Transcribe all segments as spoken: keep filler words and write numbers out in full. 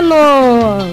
cotidiano.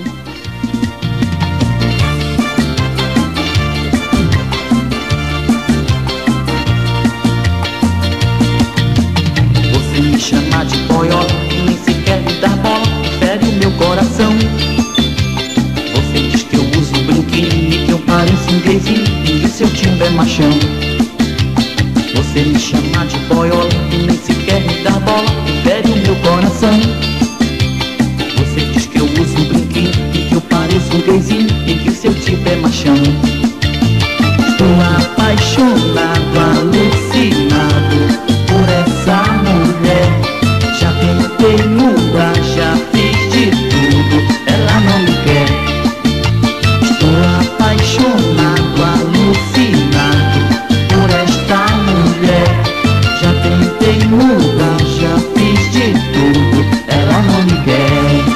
Você me chama de boiola e nem sequer me dá bola, fere o meu coração. Você diz que eu uso brinquinho e que eu pareço um gayzinho e que o seu timbre é machão. Você me chama de boiola e nem sequer me dá bola, fere o meu coração. Você diz que eu uso brinquinho e que eu pareço um gayzinho e que o seu tipo é machão. Estou apaixonado, alucinado por essa mulher. Já tentei mudar, já fiz de tudo, ela não me quer. Estou apaixonado, alucinado por esta mulher. Já tentei mudar, já fiz de tudo, ela não me quer.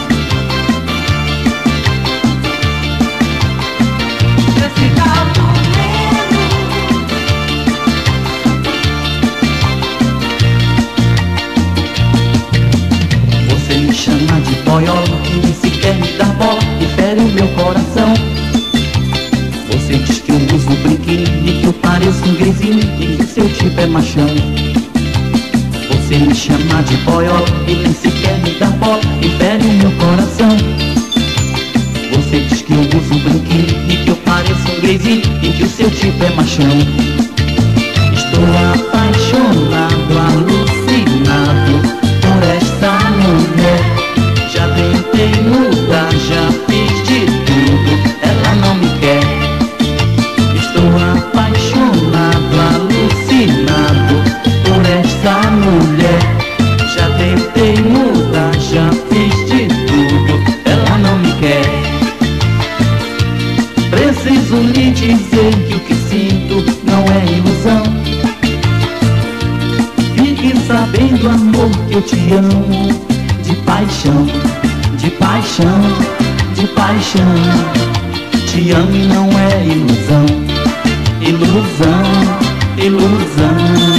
Você me chama de boiola e nem sequer me dá bola e fere o meu coração. Você diz que eu uso brinquinho e que eu pareço um gayzinho e que o seu tipo é machão. Você me chama de boiola e nem sequer me dá bola e fere o meu coração. Você diz que eu uso brinquinho e que eu pareço um gayzinho e que o seu tipo é machão. Estou apaixonado, alucinado por esta mulher. Já tentei mudar, já fiz de tudo, ela não me quer. Estou apaixonado, alucinado por esta mulher. Já tentei mudar, já fiz de tudo, ela não me quer. Preciso lhe dizer que o que sinto não é ilusão. Fique sabendo, amor, que eu te amo de paixão, de paixão, de paixão. Te amo e não é ilusão, ilusão, ilusão.